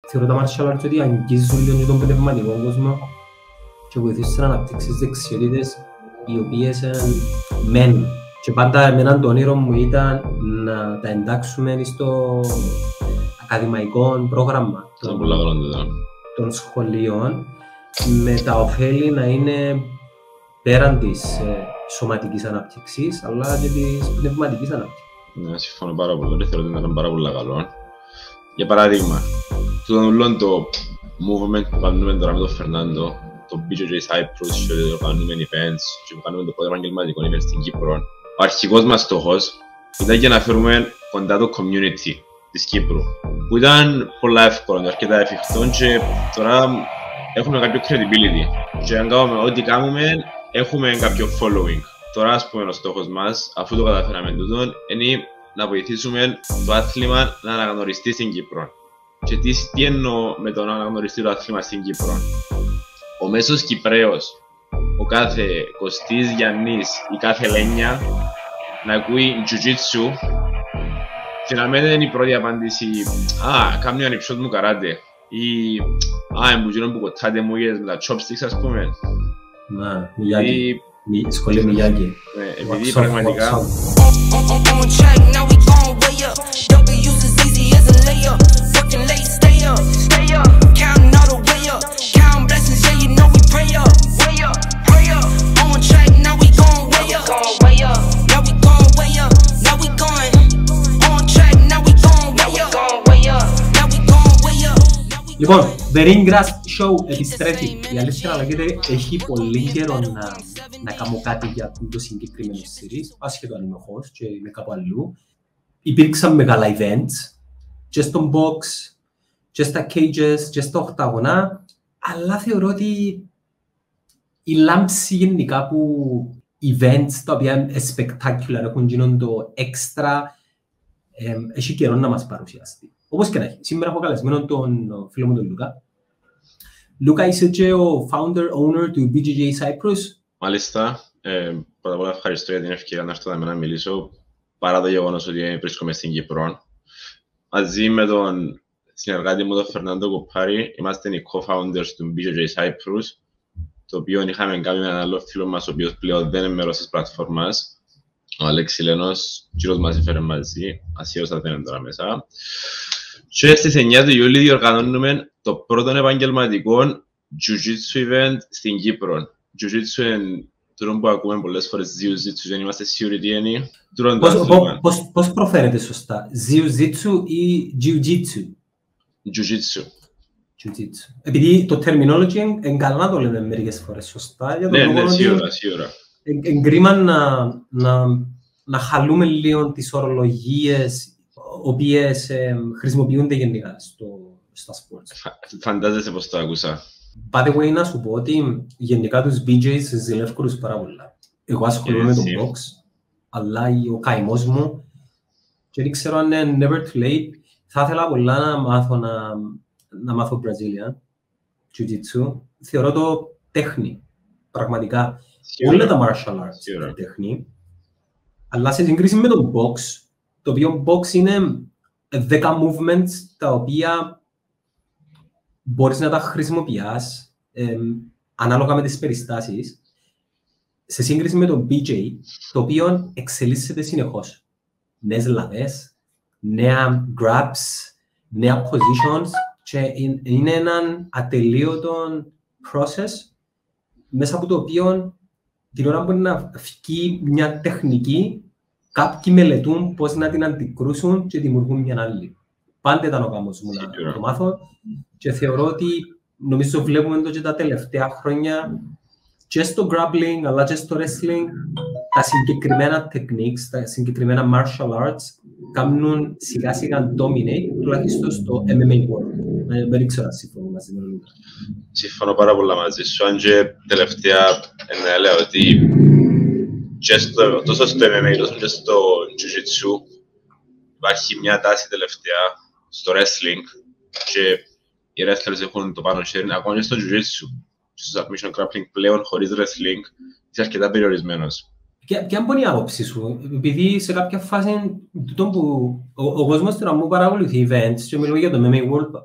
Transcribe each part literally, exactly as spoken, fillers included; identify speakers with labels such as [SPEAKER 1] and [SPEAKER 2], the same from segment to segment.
[SPEAKER 1] θεωρώ τα martial arts ότι αγγίζουν λίγο τον πνευματικό κόσμο και βοηθήσουν να αναπτύξεις δεξιότητες οι οποίες ε, μένουν. Και πάντα εμένα το όνειρο μου ήταν να τα εντάξουμε στο ακαδημαϊκό πρόγραμμα των, των σχολείων με τα ωφέλη να είναι πέραν της ε, σωματικής ανάπτυξης αλλά και της πνευματικής ανάπτυξης.
[SPEAKER 2] Ναι, συμφωνώ πάρα πολύ. Θεωρώ ότι ήταν πάρα πολύ καλό. Για παράδειγμα, το, το movement που κάνουμε τώρα με τον Φερνάντο, το μπι τζέι τζέι Cyprus και το κάνουμε events και που κάνουμε το πρώτο επαγγελματικό event στην Κύπρο, ο αρχικός μας στόχος ήταν για να φέρουμε κοντά το community της Κύπρου, που ήταν πολλά εύκολο, αρκετά εφικτό και τώρα έχουμε κάποιο credibility και αν κάνουμε ό,τι κάνουμε έχουμε κάποιο following. Τώρα ας πούμε ο στόχος μας, αφού το καταφέραμε τούτον, είναι να βοηθήσουμε το άθλημα να αναγνωριστεί στην Κύπρο. Και τι, τι εννοώ με το να αναγνωριστεί το άθλημα στην Κύπρο. Ο μέσος Κυπραίος, ο κάθε Κωστής Γιαννής ή κάθε Λένια να ακούει Jiu-Jitsu και να μην είναι η πρώτη απάντηση «Α, κάμνει ο ανιψιός μου καράτε» ή «Α, εμπούγινον που κοτάτε μου είδες με τα chopsticks» ας πούμε.
[SPEAKER 1] Να, Μιγιάκη. Σχολή Μιγιάκη.
[SPEAKER 2] Επειδή πραγματικά
[SPEAKER 1] Λοιπόν, The Ringgrass Show επιστρέφει. Η αλήθεια να λέγεται έχει πολύ καιρό να, να κάνω κάτι για το συγκεκριμένο series, άσχετο αν είμαι ο host και είμαι κάπου αλλού. Υπήρξαν μεγάλα events, και στον box, και στα cages, και στα οχτάγωνα, αλλά θεωρώ ότι η λάμψη γενικά που events τα οποία είναι spectacular, έχουν γίνον το extra, ε, έχει καιρό να μας παρουσιαστεί. Όπως και να έχει. Σήμερα έχω καλεσμένο τον φίλο μου τον Λούκα. Λούκα, είσαι και ο founder, owner του μπι τζέι τζέι Cyprus.
[SPEAKER 2] Μάλιστα. Ε, πρώτα απ' όλα ευχαριστώ για την ευκαιρία να έρθω να μιλήσω, παρά το γεγονός ότι βρίσκομαι στην Κύπρο. Μαζί με τον συνεργάτη μου, τον Φερνάντο Κουπάρη, είμαστε οι co-founders του μπι τζέι τζέι Cyprus, το οποίο είχαμε κάνει με έναν άλλο φίλο μας, ο οποίος πλέον δεν είναι μέρος της πλατφόρμας. Ο Αλέξη Λένος, κύριος μας έφερε μαζί, ασίως θα φαίνεται τώρα μέσα. Και στις εννιά του Ιούλη διοργανώνουμε το πρώτο επαγγελματικό Jiu-Jitsu event στην Κύπρο. Jiu-Jitsu είναι τούτο που ακούμε πολλές φορές Jiu-Jitsu, δεν είμαστε σίγουροι τι είναι.
[SPEAKER 1] Πώς προφέρετε σωστά, Jiu-Jitsu ή Jiu-Jitsu?
[SPEAKER 2] Jiu-Jitsu.
[SPEAKER 1] Επειδή το terminology είναι καλά να το λέμε μερικές φορές σωστά.
[SPEAKER 2] Ναι, ναι, σίγουρα, σίγουρα.
[SPEAKER 1] Εγκρίμα να, να, να χαλούμε λίγο τις ορολογίες οποίες ε, χρησιμοποιούνται γενικά στο, στα sports.
[SPEAKER 2] Φαντάζεσαι πως το άκουσα.
[SPEAKER 1] By the way, να σου πω ότι γενικά τους μπι τζέις ζηλεύω τους πάρα πολλά. Εγώ ασχολούμαι με τον box, αλλά ο καημός μου και δεν ξέρω αν είναι never too late. Θα ήθελα πολλά να μάθω, να, να μάθω Brazilian Jiu-Jitsu. Θεωρώ το τέχνη, πραγματικά. Όλα τα martial arts είναι τέχνη, αλλά σε σύγκριση με το box, το οποίο box είναι δέκα movements τα οποία μπορείς να τα χρησιμοποιείς ε, ανάλογα με τις περιστάσεις, σε σύγκριση με το μπι τζέι, το οποίο εξελίσσεται συνεχώς. Νέες λαβές, νέα grabs, νέα positions και είναι έναν ατελείωτο process μέσα από το οποίο την ώρα που να βγει μια τεχνική, κάποιοι μελετούν πώς να την αντικρούσουν και δημιουργούν μια άλλη. Πάντα ήταν ο γάμος μου να το μάθω και θεωρώ ότι νομίζω βλέπουμε το και τα τελευταία χρόνια και στο grappling αλλά και στο wrestling τα συγκεκριμένα techniques, τα συγκεκριμένα martial arts κάνουν σιγά σιγά dominate τουλάχιστον στο εμ εμ έι world. Δεν ξέρω αν συμφωνώ μαζί με τον.
[SPEAKER 2] Συμφωνώ πάρα πολλά μαζί σου. Αν και τελευταία να λέω ότι και στο, τόσο στο εμ εμ έι όσο και στο Jiu-Jitsu υπάρχει μια τάση τελευταία στο wrestling και οι wrestlers έχουν το πάνω sharing ακόμα και στο Jiu-Jitsu. Στο submission grappling πλέον χωρίς wrestling είσαι αρκετά περιορισμένος.
[SPEAKER 1] Ποια είναι η άποψη σου, επειδή σε κάποια φάση που ο, ο κόσμος τώρα μου παρακολουθεί events και μιλώ για το εμ εμ έι World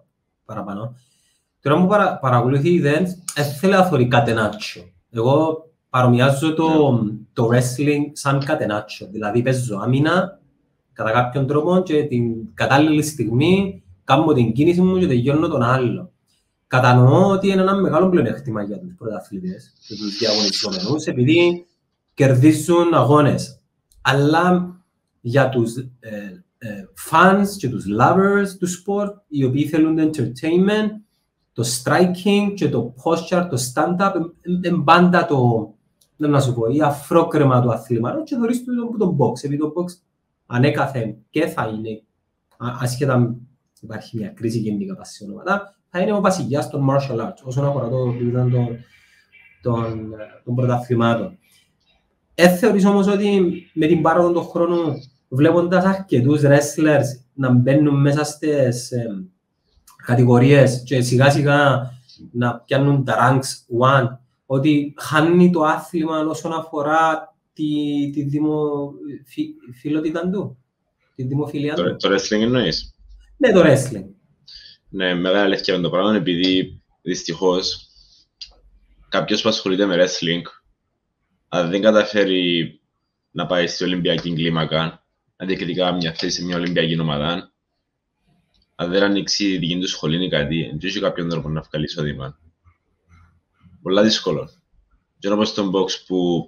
[SPEAKER 1] παραπάνω. Τώρα μου παρα, παρακολουθεί δεν θέλει να θωρεί κατενάτσιο. Εγώ παρομοιάζω το, το wrestling σαν κατενάτσιο. Δηλαδή παίζω άμυνα κατά κάποιον τρόπο και την κατάλληλη στιγμή κάνω την κίνηση μου και τελειώνω τον άλλο. Κατανοώ ότι είναι ένα μεγάλο πλεονέκτημα για τους πρωταθλητές και τους διαγωνιζόμενους επειδή κερδίζουν αγώνες. Αλλά για τους ε, ε, fans και τους lovers του sport, οι οποίοι θέλουν το entertainment, το striking και το posture, το stand-up, είναι πάντα το, δεν να σου πω, η αφρόκρεμα του αθλήματος και δωρίς του τον box. Επειδή το box ανέκαθεν και θα είναι, ασχετά υπάρχει μια κρίση γενικά τα ονόματα, θα είναι ο βασιλιάς των martial arts, όσον αφορά το επίπεδο των, των, των πρωταθλημάτων. Ε, θεωρείς όμως ότι με την πάροδο των χρόνων, βλέποντας αρκετούς wrestlers να μπαίνουν μέσα στις ε, κατηγορίες και σιγά σιγά να πιάνουν τα ranks one, ότι χάνει το άθλημα όσον αφορά τη, τη δημοφιλότητα του, τη δημοφιλία του.
[SPEAKER 2] Το wrestling εννοείς?
[SPEAKER 1] Ναι, το wrestling.
[SPEAKER 2] Ναι, μεγάλη αλήθεια το πράγμα, επειδή δυστυχώς κάποιος που ασχολείται με wrestling, αν δεν καταφέρει να πάει στην Ολυμπιακή κλίμακα, να διεκδικά μια θέση σε μια Ολυμπιακή ομάδα, αν δεν ανοίξει η δική του σχολή ή κάτι, δεν έχει κάποιον τρόπο να βγάλει εισόδημα. Πολλά δύσκολο. Και όπως στον box που,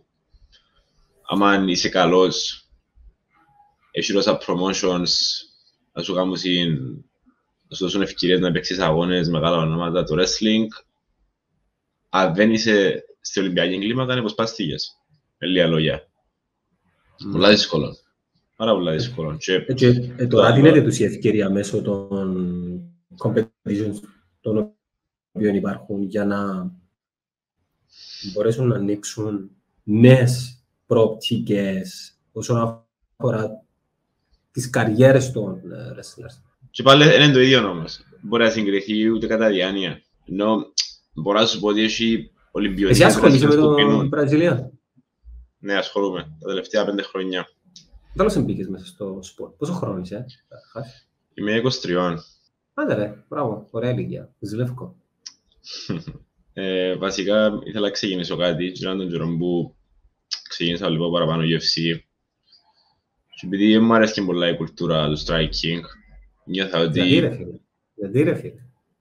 [SPEAKER 2] άμα είσαι καλός, έχει τόσα promotions, να σου κάνουν, να σου δώσουν ευκαιρίες να παίξεις αγώνες, μεγάλα ονόματα, το wrestling, αν δεν είσαι στην Ολυμπιακή κλίμακα, είναι πως πας στίγες. Με λίγα λόγια. Mm. Πολλά δύσκολο. Πάρα πολλά δύσκολο. Και,
[SPEAKER 1] και ε, τώρα δίνεται τους η ευκαιρία μέσω των competitions των οποίων υπάρχουν για να μπορέσουν να ανοίξουν νέες προοπτικές όσον αφορά τις καριέρες των wrestlers.
[SPEAKER 2] Και πάλι είναι το ίδιο όμως. Μπορεί να συγκριθεί ούτε κατά διάνοια. Ενώ μπορώ να σου πω ότι έχει Ολυμπιωτικές.
[SPEAKER 1] Εσύ ασχολείσαι με τον Βραζιλία?
[SPEAKER 2] Ναι, ασχολούμαι τα τελευταία πέντε χρόνια.
[SPEAKER 1] Τέλος εμπήκες μέσα στο σπορ. Πόσο χρόνο είσαι?
[SPEAKER 2] Είμαι είκοσι τρία.
[SPEAKER 1] Άντε ρε, μπράβο, ωραία ηλικία. Ζηλεύκω.
[SPEAKER 2] ε, βασικά ήθελα να ξεκινήσω κάτι και ήταν τον καιρό που ξεκίνησα λίγο παραπάνω γιου εφ σι. Και επειδή μου αρέσει και πολλά η κουλτούρα του striking, νιώθα ότι...
[SPEAKER 1] Γιατί ρε φίλε, γιατί ρε φίλε.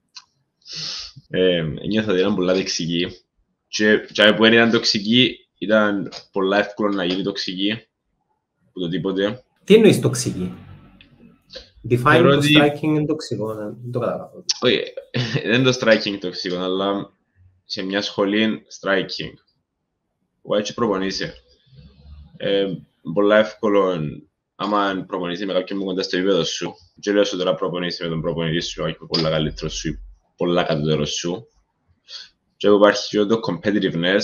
[SPEAKER 2] Ε, νιώθα ότι ήταν πολλά τοξική. Και, και που ήταν τοξική, ήταν πολλά εύκολο να γίνει τοξική. Που το τίποτε.
[SPEAKER 1] Τι εννοείς τοξική? Define το ότι... striking είναι τοξικό, δεν το καταλάβω.
[SPEAKER 2] Όχι, δεν είναι το striking τοξικό, αλλά σε μια σχολή striking. Που έτσι προπονείσαι. Ε, πολλά εύκολο, άμα προπονείσαι με κάποιον που κοντά στο επίπεδο σου. Και λέω σου τώρα προπονείσαι με τον προπονητή σου, όχι πολλά καλύτερο σου, πολλά κατώτερο σου. Και υπάρχει και το competitiveness,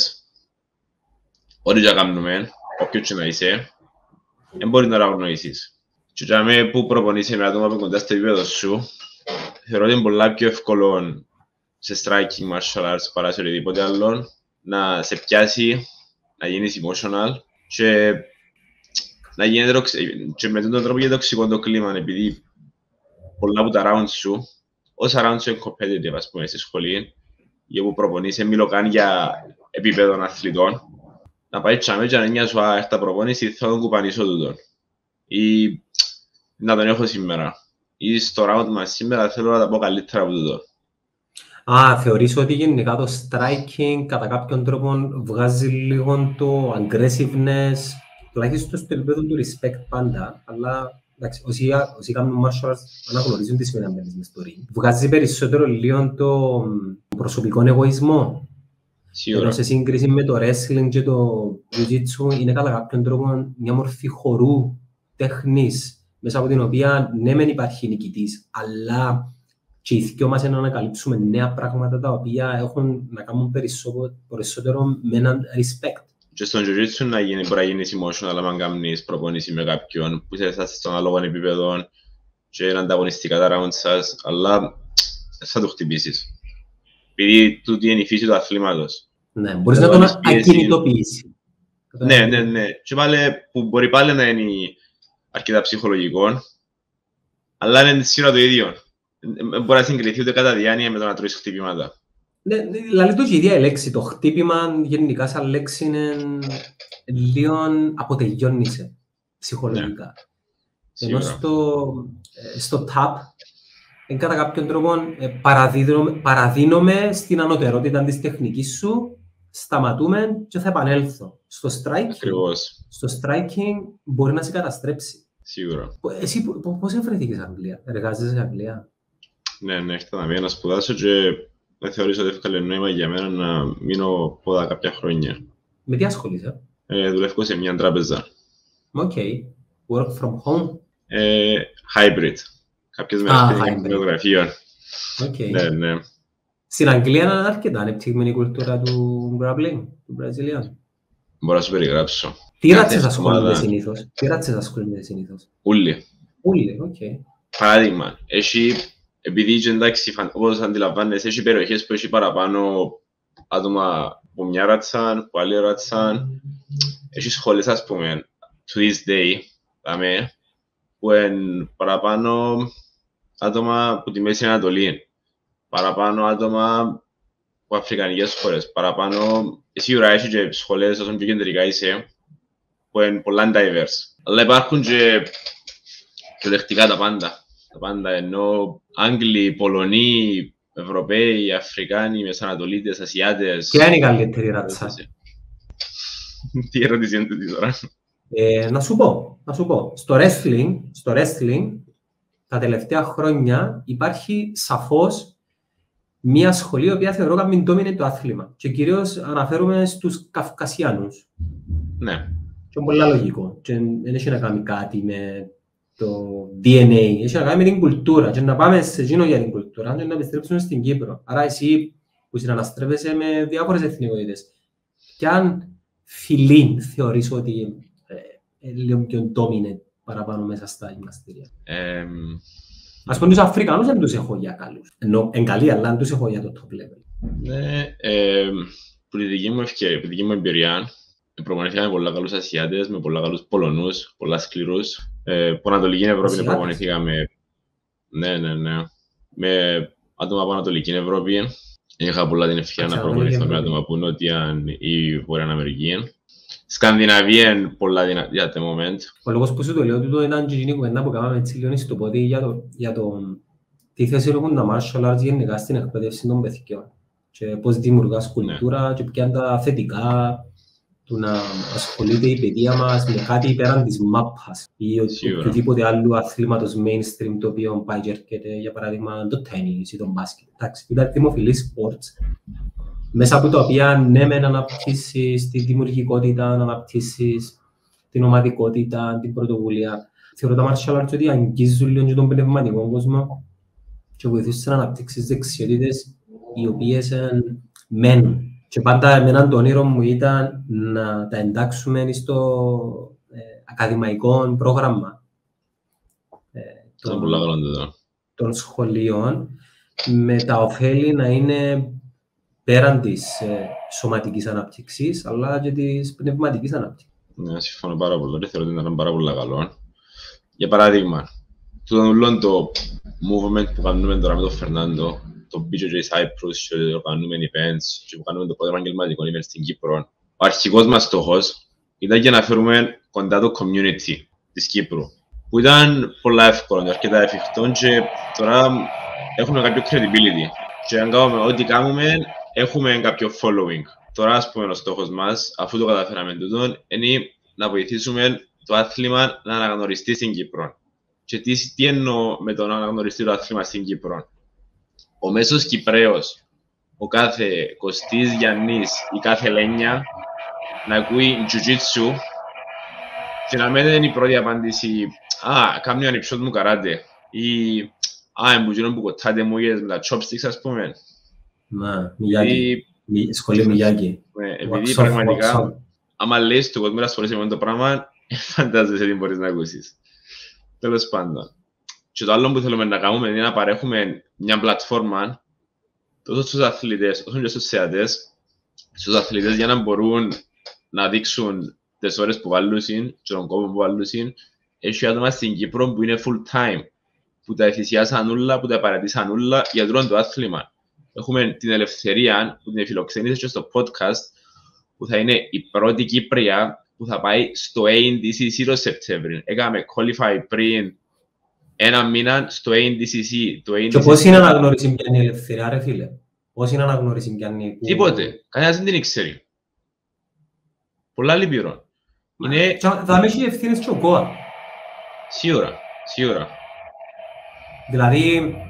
[SPEAKER 2] ό,τι και κάνουμε, όποιος και να είσαι, δεν μπορεί να το αγνοήσεις. Και για μένα που προπονείσαι με άτομα που κοντά στο επίπεδο σου, θεωρώ ότι είναι πολλά πιο εύκολο σε striking martial arts παρά σε οτιδήποτε άλλο, να σε πιάσει, να γίνεις emotional και να γίνεται τοξικό. Και με τον τρόπο γίνεται τοξικό το κλίμα, επειδή πολλά από τα rounds σου, όσα rounds σου είναι competitive, ας πούμε, στη σχολή, για που προπονείσαι, μιλώ καν για επίπεδο αθλητών, να πάει τσάμε και να νοιάζω α, έρθα προπονήσει, θα τον κουπανίσω τούτον. Ή να τον έχω σήμερα. Ή στο round μας σήμερα θέλω να τα πω καλύτερα από τούτον.
[SPEAKER 1] Α, θεωρείς ότι γενικά το striking κατά κάποιον τρόπο βγάζει λίγο το aggressiveness, τουλάχιστον στο επίπεδο του respect πάντα, αλλά εντάξει, όσοι, όσοι κάνουν martial arts αναγνωρίζουν τι σημαίνει να μπαίνεις μες στο ring. Βγάζει περισσότερο λίγο το προσωπικό εγωισμό. Σίγουρα. Ενώ σε σύγκριση με το wrestling και το jiu-jitsu είναι κατά κάποιον τρόπο μια μορφή χορού, τέχνης, μέσα από την οποία ναι μεν υπάρχει νικητής, αλλά και οι δυο μας είναι να ανακαλύψουμε νέα πράγματα τα οποία έχουν να κάνουν περισσότερο, περισσότερο με έναν respect.
[SPEAKER 2] Και στον jiu-jitsu να γίνει, μπορεί να γίνεις emotional, αλλά αν κάνεις προπονήσεις με κάποιον που είσαι στον ανάλογο επίπεδο και είναι ανταγωνιστικά τα rounds σας, αλλά θα το χτυπήσεις. Επειδή τούτη είναι η φύση του αθλήματος.
[SPEAKER 1] Ναι, μπορείς να τον ακινητοποιήσεις.
[SPEAKER 2] Ναι, ναι, ναι. Και πάλι που μπορεί πάλι να είναι αρκετά ψυχολογικό, αλλά είναι σίγουρα το ίδιο. μπορεί να συγκριθεί ούτε κατά διάνοια με το να τρώεις χτυπήματα.
[SPEAKER 1] Δηλαδή το και η ίδια λέξη, το χτύπημα γενικά σαν λέξη είναι λίγο αποτελειώνησε ψυχολογικά. Ναι. Ενώ στο, στο tap, κατά κάποιον τρόπο παραδίνομαι, παραδίνομαι στην ανωτερότητα της τεχνικής σου, σταματούμε και θα επανέλθω. Στο striking, στο striking μπορεί να σε καταστρέψει.
[SPEAKER 2] Σίγουρα.
[SPEAKER 1] Εσύ πώς βρεθήκες στην Αγγλία, εργάζεσαι στην Αγγλία?
[SPEAKER 2] Ναι, ναι, έρχεται να βγει να σπουδάσω και δεν θεωρήσω ότι εύκολο νόημα για μένα να μείνω πόδα κάποια χρόνια.
[SPEAKER 1] Με τι ασχολείσαι?
[SPEAKER 2] Ε, δουλεύω σε μια τράπεζα.
[SPEAKER 1] Οκ. Okay. Work from home?
[SPEAKER 2] Ε, hybrid. Κάποιες μέρες πήραμε στο γραφείο.
[SPEAKER 1] Okay.
[SPEAKER 2] Ναι, ναι.
[SPEAKER 1] Στην Αγγλία είναι αρκετά ανεπτυγμένη η κουλτούρα του grappling, του Βραζιλιάνου.
[SPEAKER 2] Μπορώ να σου περιγράψω.
[SPEAKER 1] Τι ράτσες ασχολούνται συνήθως? Τι ράτσες ασχολούνται συνήθως?
[SPEAKER 2] Ούλοι.
[SPEAKER 1] Ούλοι, οκ. Okay.
[SPEAKER 2] Παράδειγμα, έχει, επειδή εντάξει, όπως αντιλαμβάνεσαι, έχει περιοχές που έχει παραπάνω άτομα που μια ράτσαν, που άλλη ράτσαν. Έχει σχολές, ας πούμε, to this day, δάμε, που είναι παραπάνω άτομα από τη Μέση Ανατολή, παραπάνω άτομα από αφρικανικές χώρες, παραπάνω, σίγουρα έχει και σχολές όσο πιο κεντρικά είσαι, που είναι πολλά diverse. Αλλά υπάρχουν και κυριολεκτικά τα πάντα. Τα πάντα ενώ Άγγλοι, Πολωνοί, Ευρωπαίοι, Αφρικάνοι, Μεσανατολίτες, Ασιάτες.
[SPEAKER 1] Ποια είναι η καλύτερη ράτσα?
[SPEAKER 2] Τι ερώτηση είναι τούτη τώρα?
[SPEAKER 1] Ε, να σου πω, να σου πω. Στο wrestling, στο wrestling, τα τελευταία χρόνια υπάρχει σαφώς μια σχολή η οποία θεωρώ καμήν dominate το άθλημα. Και κυρίως αναφέρουμε στους Καυκασιάνους.
[SPEAKER 2] Ναι.
[SPEAKER 1] Και είναι πολύ λογικό. Και δεν έχει να κάνει κάτι με το ντι εν έι. Έχει να κάνει με την κουλτούρα. Και να πάμε σε εκείνο για την κουλτούρα και να επιστρέψουμε στην Κύπρο. Άρα εσύ που συναναστρέφεσαι με διάφορες εθνικότητες. Και αν φιλήν θεωρείς ότι είναι λίγο πιο dominant παραπάνω μέσα στα γυμναστήρια.
[SPEAKER 2] Ε,
[SPEAKER 1] Ας πούμε τους Αφρικανούς δεν τους έχω για καλούς. Ενώ εν καλή, αλλά δεν τους έχω για το top level.
[SPEAKER 2] Ναι, ε, που τη δική μου ευκαιρία, που τη δική μου εμπειρία, προπονηθήκα με πολλά καλούς Ασιάτες, με πολλά καλούς Πολωνούς, πολλά σκληρούς. Ε, που Ανατολική Ευρώπη προπονηθήκα με... Ναι, ναι, ναι. Με άτομα από Ανατολική Ευρώπη. Είχα πολλά την ευκαιρία να προπονηθώ με άτομα από Νότια ή Βόρεια Αμερική. Σκανδιναβία είναι πολλά δυνατή at the moment.
[SPEAKER 1] Ο λόγος που σου το λέω ότι ήταν και η κουβέντα που κάναμε έτσι λίγο στο πόδι για το, για το τι θέση έχουν τα martial arts γενικά στην εκπαίδευση των παιδιών και πώς δημιουργάς κουλτούρα ναι. Και ποια είναι τα θετικά του να ασχολείται η παιδεία μας με κάτι πέραν της μάπας ή οποιοδήποτε άλλου αθλήματος mainstream το οποίο πάει και έρχεται, για παράδειγμα το τένις ή το μπάσκετ. Εντάξει, ήταν δημοφιλή sports μέσα από τα οποία ναι μεν αναπτύσσεις τη δημιουργικότητα, αναπτύσσεις την ομαδικότητα, την πρωτοβουλία. Θεωρώ τα martial arts ότι αγγίζουν λίγο και τον πνευματικό κόσμο και βοηθούν να αναπτύξεις δεξιότητες οι οποίες μένουν. Και πάντα εμένα το όνειρο μου ήταν να τα εντάξουμε στο ε, ακαδημαϊκό πρόγραμμα ε, των, των σχολείων με τα ωφέλη να είναι πέραν της ε, σωματικής ανάπτυξης, αλλά και της πνευματικής ανάπτυξης.
[SPEAKER 2] Ναι, συμφωνώ πάρα πολύ. Θεωρώ ότι ήταν πάρα πολύ καλό. Για παράδειγμα, το movement που κάνουμε τώρα με τον Φερνάντο, το μπι τζέι τζέι Cyprus και το κάνουμε events και που κάνουμε το πρώτο επαγγελματικό event στην Κύπρο. Ο αρχικός μας στόχος ήταν για να φέρουμε κοντά το community της Κύπρου, που ήταν πολλά εύκολο και αρκετά εφικτό και τώρα έχουμε κάποιο credibility. Και αν κάνουμε ό,τι κάνουμε, έχουμε κάποιο following. Τώρα, ας πούμε, ο στόχος μας, αφού το καταφέραμε τούτο, είναι να βοηθήσουμε το άθλημα να αναγνωριστεί στην Κύπρο. Και τι, τι εννοώ με το να αναγνωριστεί το άθλημα στην Κύπρο? Ο μέσος Κυπραίος, ο κάθε Κωστής Γιαννής ή κάθε Λένια, να ακούει Jiu-Jitsu και να μην είναι η πρώτη απάντηση «Α, κάμνει ο ανιψιός μου καράτε» ή «Α, εμπούγινον που κοτάτε μου με τα chopsticks», ας πούμε.
[SPEAKER 1] Ναι, Μιγιάκη. Σχολή Μιγιάκη.
[SPEAKER 2] Επειδή πραγματικά, άμα λες του κόσμου να ασχολείσαι με το πράγμα, φαντάζεσαι τι μπορείς να ακούσεις. Τέλος πάντων. Και το άλλο που θέλουμε να κάνουμε είναι να παρέχουμε μια πλατφόρμα τόσο στους αθλητές όσο και στους θεατές, στους αθλητές για να μπορούν να δείξουν τις ώρες που βάλουν και τον κόπο που βάλουν. Έχει άτομα στην Κύπρο που είναι full time, που τα εφησιάσαν όλα, που τα παρατήσαν όλα για τούτο το άθλημα. Έχουμε την ελευθερία που την φιλοξενήσε και στο podcast, που θα είναι η πρώτη Κύπρια που θα πάει στο έι εν ντι σι σι το Σεπτέμβριο. Έκαμε qualify πριν ένα μήνα στο έι εν ντι σι σι. Το έι εν ντι σι σι.
[SPEAKER 1] Και πώς είναι αναγνώριση πιάνει η ελευθερία, ρε φίλε? Πώς είναι αναγνώριση πιάνει?
[SPEAKER 2] Τίποτε. Κανένας δεν την ξέρει. Πολλά λυπηρών. Είναι...
[SPEAKER 1] Θα με έχει ευθύνες και ο ΚΟΑ.
[SPEAKER 2] Σίγουρα. Σίγουρα.
[SPEAKER 1] Δηλαδή,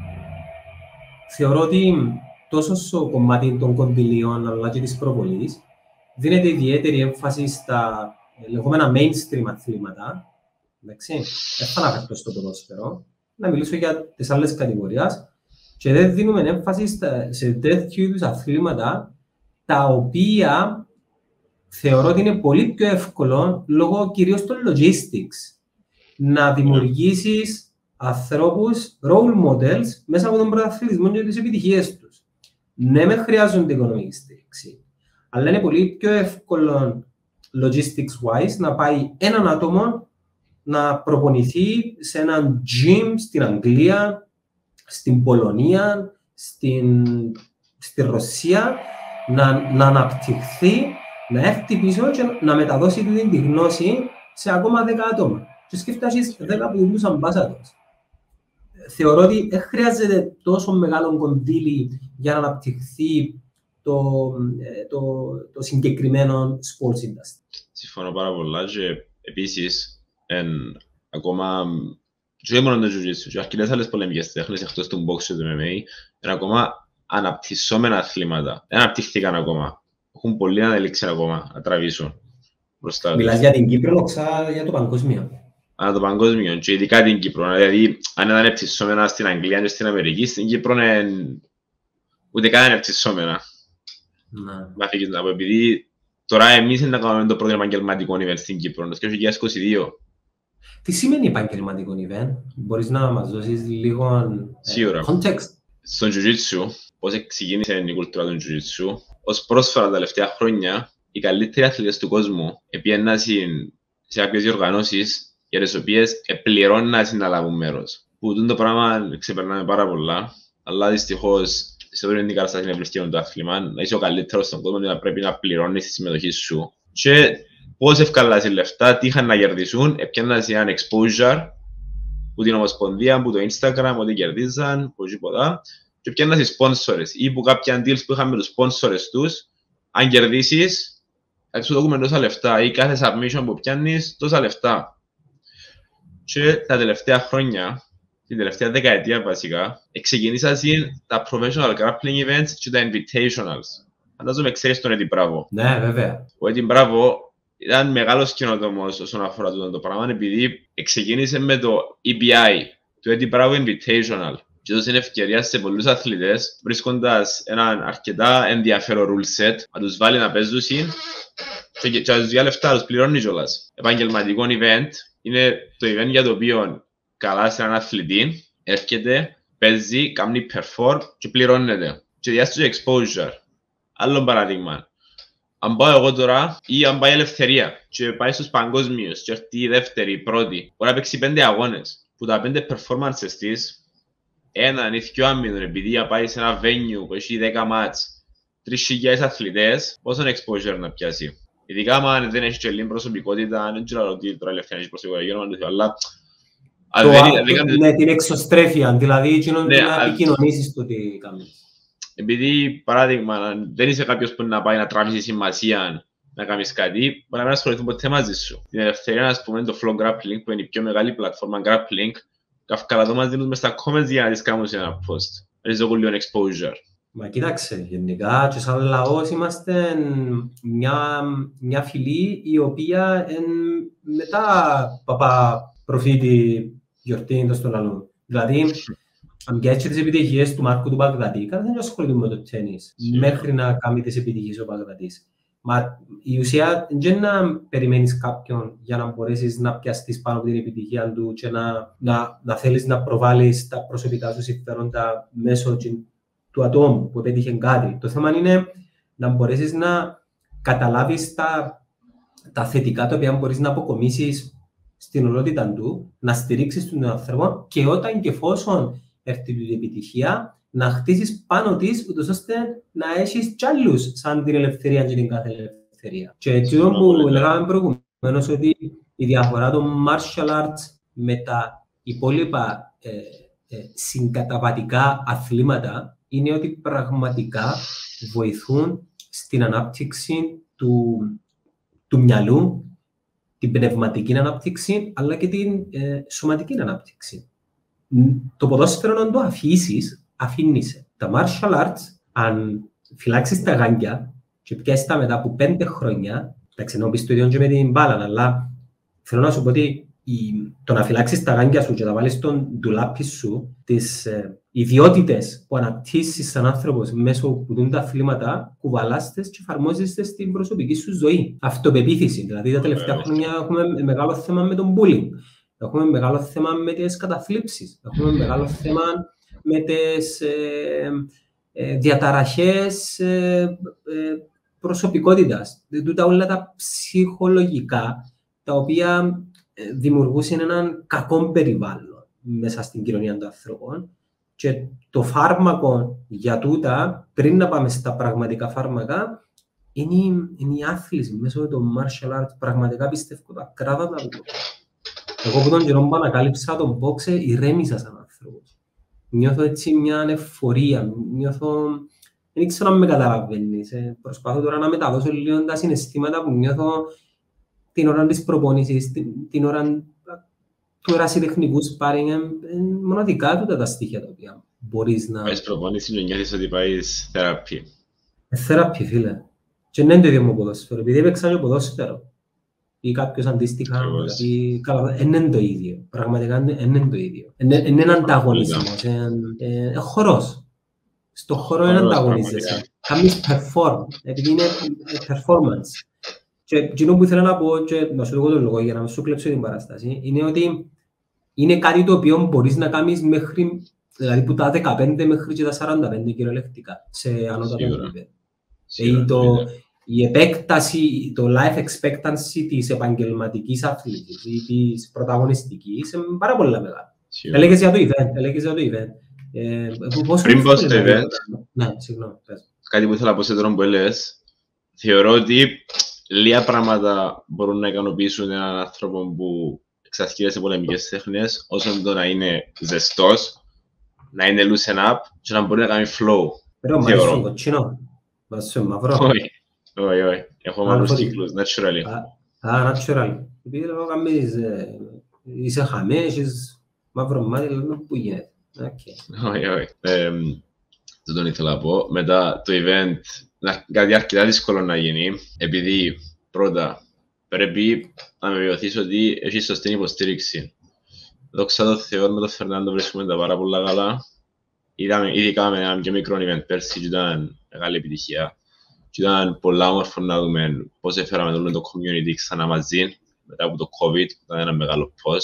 [SPEAKER 1] θεωρώ ότι τόσο στο κομμάτι των κονδυλίων αλλά και της προβολής δίνεται ιδιαίτερη έμφαση στα λεγόμενα mainstream αθλήματα. Εντάξει, δεν θα αναφερθώ στο ποδόσφαιρο, να μιλήσω για τις άλλες κατηγορίες και δεν δίνουμε έμφαση στα, σε τέτοιου είδους αθλήματα τα οποία θεωρώ ότι είναι πολύ πιο εύκολο λόγω κυρίως των logistics να δημιουργήσεις ανθρώπους, role models μέσα από τον πρωταθλητισμό και τις επιτυχίες τους. Ναι, με χρειάζονται οικονομική στήριξη, αλλά είναι πολύ πιο εύκολο logistics wise να πάει έναν άτομο να προπονηθεί σε έναν gym στην Αγγλία, στην Πολωνία, στην, στη Ρωσία, να, να αναπτυχθεί, να έρθει πίσω και να μεταδώσει την τη γνώση σε ακόμα δέκα άτομα. Και σκέφτεσαι δέκα από τους ambassadors. Θεωρώ ότι δεν χρειάζεται τόσο μεγάλο κονδύλι για να αναπτυχθεί το, το, το συγκεκριμένο sports industry.
[SPEAKER 2] Συμφωνώ πάρα πολλά και επίσης εν, ακόμα και μόνο το jiu-jitsu και αρκετές άλλες πολεμικές τέχνες εκτός του box και του εμ εμ έι είναι ακόμα αναπτυσσόμενα αθλήματα. Δεν αναπτυχθήκαν ακόμα. Έχουν πολύ να ανελήξουν ακόμα, να τραβήσουν μπροστά.
[SPEAKER 1] Μιλάς για την Κύπρο, ξα για το παγκόσμιο.
[SPEAKER 2] Ανά το παγκόσμιο και ειδικά την Κύπρο. Δηλαδή, αν ήταν αναπτυσσόμενα στην Αγγλία και στην Αμερική, στην Κύπρο είναι ούτε καν αναπτυσσόμενα. Να φύγεις να πω, επειδή τώρα εμείς να κάνουμε το πρώτο επαγγελματικό event στην Κύπρο, το δύο χιλιάδες είκοσι δύο.
[SPEAKER 1] Τι σημαίνει επαγγελματικό event? Μπορείς να μας δώσεις λίγο
[SPEAKER 2] Σίγουρα.
[SPEAKER 1] context?
[SPEAKER 2] Στον jiu-jitsu, πώς ξεκίνησε η κουλτούρα του jiu-jitsu, ως πρόσφατα τα τελευταία χρόνια, οι καλύτεροι αθλητές του κόσμου επήγαιναν σε κάποιες διοργανώσεις για τις οποίες πληρώνουν να συναλάβουν μέρος. Που το πράγμα ξεπερνάμε πάρα πολλά, αλλά δυστυχώς σε όλη την κατάσταση είναι πληστικό το άθλημα, να είσαι ο καλύτερος στον κόσμο, να πρέπει να πληρώνεις τη συμμετοχή σου. Και πώς ευκαλάς οι λεφτά, τι είχαν να κερδίσουν, έπιαναν έναν exposure που την Ομοσπονδία, που το Instagram, ό,τι κερδίζαν, που τίποτα, και έπιαναν οι sponsors ή που κάποια deals που είχαν με τους sponsors τους, αν κερδίσεις, θα σου δώσουμε τόσα λεφτά ή κάθε submission που πιάνεις, τόσα λεφτά. Και τα τελευταία χρόνια, την τελευταία δεκαετία βασικά, ξεκινήσαν τα professional grappling events και τα invitationals. Φαντάζομαι ξέρεις τον Eddie Bravo.
[SPEAKER 1] Ναι, βέβαια.
[SPEAKER 2] Ο Eddie Bravo ήταν μεγάλος καινοτόμος όσον αφορά το πράγμα, επειδή ξεκίνησε με το ι πι άι, το Eddie Bravo Invitational. Και έδωσε ευκαιρία σε πολλούς αθλητές, βρίσκοντας έναν αρκετά ενδιαφέρον rule set, να τους βάλει να παίζουν και να τους βγάλει λεφτά, τους πληρώνει κιόλας. Επαγγελματικό event είναι το event για το οποίο καλά σε έναν αθλητή, έρχεται, παίζει, κάνει perform και πληρώνεται. Και διάστηκε exposure. Άλλο παράδειγμα. Αν πάω εγώ τώρα ή αν πάει η Ελευθερία και πάει στους παγκόσμιους και έρθει η δεύτερη, η πρώτη, μπορεί να παίξει πέντε αγώνες. Που τα πέντε performances της, έναν ή δυο άμυνων, επειδή πάει σε ένα venue που έχει δέκα μάτς, τρεις χιλιάδες αθλητές, πόσο exposure να πιάσει. Ειδικά αν δεν έχει και λίγη προσωπικότητα, δεν ξέρω ότι τώρα η Ελευθερία έχει προσωπικότητα, αλλά...
[SPEAKER 1] Ναι, την εξωστρέφεια, δηλαδή να επικοινωνήσεις το τι κάνεις.
[SPEAKER 2] Επειδή, παράδειγμα, δεν είσαι κάποιος που να πάει να τραβήσει σημασία να κάνεις κάτι, μπορεί να ασχοληθούν ποτέ μαζί σου. Την Ελευθερία, ας πούμε, το Flow Grappling, που είναι η πιο μεγάλη πλατφόρμα grappling, καυκαλά το μας δίνουν μες στα comments για να τις κάνουν σε ένα post. Έτσι το λίγο exposure.
[SPEAKER 1] Μα κοίταξε, γενικά και σαν λαός είμαστε μια, μια φυλή η οποία εν, μετά παπά προφήτη γιορτή το στον άλλο. Δηλαδή, αν πιάσεις τις επιτυχίες του Μάρκου του Μπαγδατή, κανένας δεν ασχολείται με το τένις μέχρι να κάνει τις επιτυχίες ο Μπαγδατής. Μα η ουσία δεν είναι να περιμένεις κάποιον για να μπορέσεις να πιαστείς πάνω από την επιτυχία του και να, να, να θέλεις να προβάλλεις τα προσωπικά σου συμφέροντα μέσω του ατόμου που πέτυχε κάτι. Το θέμα είναι να μπορέσεις να καταλάβεις τα, τα θετικά τα οποία μπορείς να αποκομίσεις στην ολότητα του, να στηρίξεις τον άνθρωπο και όταν και εφόσον έρθει η επιτυχία, να χτίσεις πάνω της, ούτως ώστε να έχεις κι άλλους σαν την ελευθερία και την κάθε ελευθερία. Και έτσι που λέγαμε προηγουμένως ότι η διαφορά των martial arts με τα υπόλοιπα ε, ε, συγκαταβατικά αθλήματα είναι ότι πραγματικά βοηθούν στην ανάπτυξη του, του μυαλού, την πνευματική ανάπτυξη, αλλά και την ε, σωματική ανάπτυξη. Το ποδόσφαιρο να το αφήσεις, αφήνεσαι. Τα martial arts, αν φυλάξεις τα γάντια και πιάσεις τα μετά από πέντε χρόνια, εντάξει, να πεις το ίδιο και με την μπάλα, αλλά θέλω να σου πω ότι η, το να φυλάξεις τα γάντια σου και να βάλεις τον ντουλάπι σου, τις ε, ιδιότητες που αναπτύσσεις σαν άνθρωπος μέσω που δουν τα αθλήματα, κουβαλάς τες και εφαρμόζεις τες στην προσωπική σου ζωή. Αυτοπεποίθηση. Δηλαδή, τα τελευταία χρόνια έχουμε μεγάλο θέμα με τον bullying. Έχουμε μεγάλο θέμα με τις καταθλίψεις. Έχουμε μεγάλο θέμα με τις ε, ε, διαταραχές ε, ε, προσωπικότητας. Τούτα όλα τα ψυχολογικά, τα οποία δημιουργούσαν έναν κακό περιβάλλον μέσα στην κοινωνία των ανθρώπων και το φάρμακο για τούτα, πριν να πάμε στα πραγματικά φάρμακα, είναι, είναι η άθληση μέσω των martial arts. Πραγματικά πιστεύω τα κράτατα του. Εγώ που τον καιρό που ανακάλυψα τον boxe, ηρέμησα σαν άνθρωπος. Νιώθω έτσι μια εφορία, νιώθω... Δεν ξέρω αν με καταλαβαίνεις. Ε. Προσπαθώ τώρα να μεταδώσω λίγο τα συναισθήματα που νιώθω την ώρα της προπόνησης, την, την ώρα του ερασιτεχνικού σπάρινγκ, μοναδικά τούτα τα στοιχεία τα οποία μπορείς να...
[SPEAKER 2] Πάεις προπόνηση και νιώθεις ότι πάεις θεραπεία.
[SPEAKER 1] Ε, θεραπεία, φίλε. Και δεν είναι το ίδιο με ποδόσφαιρο, επειδή έπαιξα και ποδόσφαιρο. Ή κάποιος αντίστοιχα, δηλαδή, καλά, δεν είναι το ίδιο. Πραγματικά δεν είναι το ίδιο. Είναι ανταγωνισμός, είναι χορός. Στο χώρο είναι ανταγωνίζεσαι. Κάνεις perform, επειδή είναι performance. Και εκείνο που ήθελα να πω, και να σου δω το λόγο για να σου κλέψω την παράσταση, είναι ότι είναι κάτι το οποίο μπορείς να κάνεις μέχρι, δηλαδή που τα δεκαπέντε μέχρι και τα σαράντα πέντε κυριολεκτικά, σε ανώτατο επίπεδο. Η επέκταση, το life expectancy της επαγγελματικής αθλητικής ή της πρωταγωνιστικής είναι πάρα πολύ μεγάλο. Έλεγες για το event, έλεγες για το event. Ε,
[SPEAKER 2] Πριν πω στο event,
[SPEAKER 1] ναι, συγγνώμη,
[SPEAKER 2] κάτι που ήθελα να πω σε τώρα που έλεγες, θεωρώ ότι λίγα πράγματα μπορούν να ικανοποιήσουν έναν άνθρωπο που εξασκείται σε πολεμικές τέχνες, όσο το να είναι ζεστός, να είναι loosen up και να μπορεί να κάνει flow.
[SPEAKER 1] Pero μα είσαι κοτσινό, μα είσαι μαυρό.
[SPEAKER 2] Όχι, όχι, όχι. Έχω μαύρους κύκλους, naturally.
[SPEAKER 1] Α, natural. Επειδή εδώ κάνεις, είσαι χαμέ, έχεις μαύρο μάτι, πού γίνεται.
[SPEAKER 2] Όχι, όχι. Δεν τον ήθελα να πω. Μετά το event, κάτι αρκετά δύσκολο να γίνει, επειδή πρώτα πρέπει να με βιωθείς ότι έχεις σωστή υποστήριξη. Δόξα τω Θεώ, με τον Φερνάντο βρίσκουμε τα πάρα πολλά καλά. Ήδη κάναμε ένα πιο μικρό event πέρσι και ήταν μεγάλη επιτυχία. Και ήταν πολλά όμορφο να δούμε πώς έφεραμε όλο το community ξανά μαζί μετά από το COVID, που ήταν ένα μεγάλο πώς.